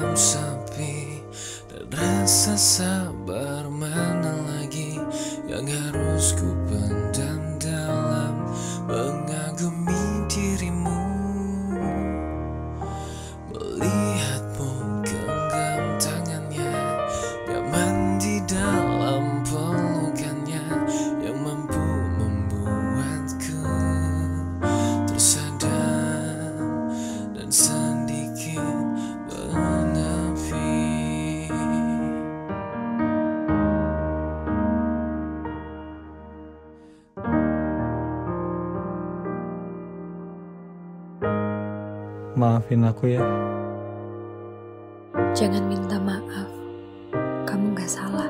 dalam sepi, dan rasa sabar mana lagi yang harus ku pendam dalam mengagumi dirimu. Melihatmu genggam tangannya, nyaman di dalam pelukannya, yang mampu membuatku tersadar dan sedikit menepi. Maafin aku ya. Jangan minta maaf, kamu gak salah.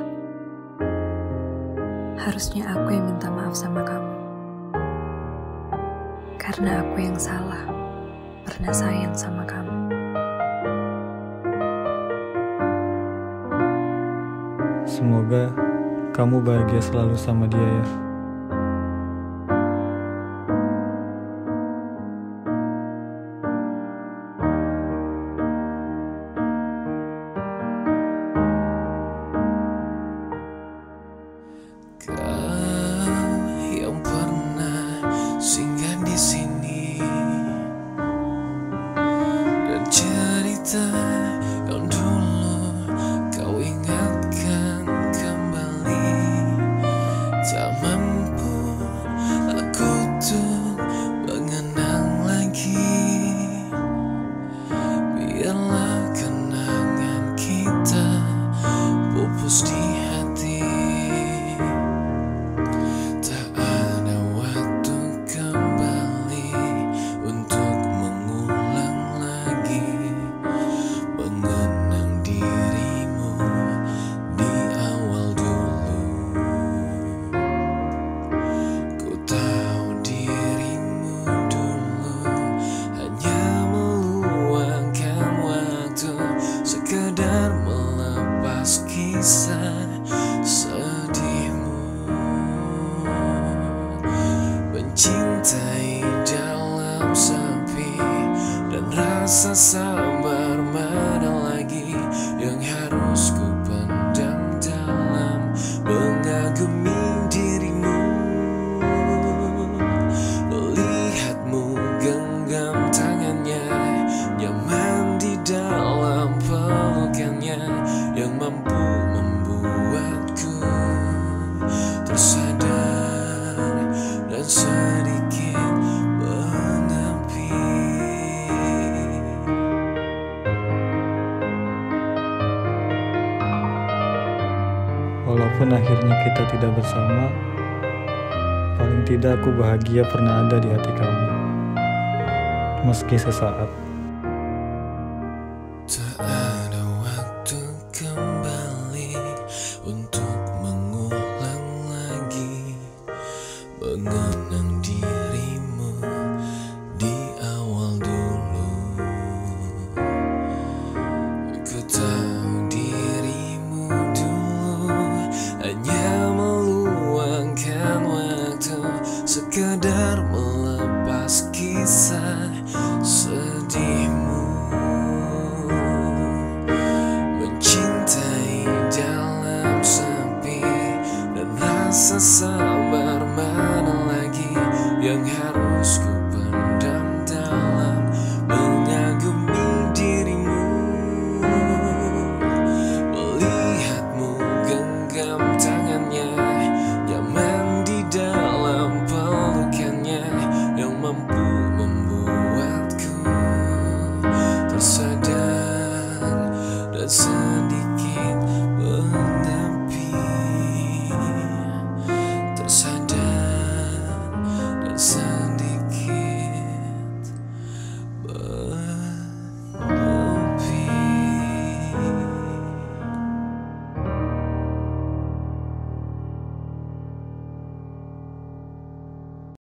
Harusnya aku yang minta maaf sama kamu. Karena aku yang salah, pernah sayang sama kamu. Semoga kamu bahagia selalu sama dia ya. Kau yang pernah singgah di sini, dan cerita yang dulu kau ingatkan kembali. Tak mampu aku tuh mengenang lagi. Biarlah kenangan kita pupus di hati. Tak ada waktu kembali untuk mengulang lagi mengenang dirimu di awal dulu. Ku tahu dirimu dulu hanya meluangkan waktu sekedar melepas kisah sedihmu. Mencintai dalam sepi, dan rasa sabar mana lagi yang harus ku pendam dalam mengagumi dirimu. Melihatmu genggam tangannya, nyaman di dalam pelukannya, yang mampu membuatku tersadar dan sedikit menepi. Walaupun akhirnya kita tidak bersama, paling tidak aku bahagia pernah ada di hati kamu, meski sesaat. Tak ada waktu kembali untuk mengulang lagi mengenang dirimu di awal dulu. Ku tahu dirimu dulu hanya meluangkan waktu sekedar melepas kisah sedihmu. Mencintai dalam sepi, dan rasa sabar mana lagi yang harus ku pendam dalam mengagumi dirimu. Melihatmu genggam tangannya, nyaman di dalam pelukannya, yang mampu membuatku tersadar dan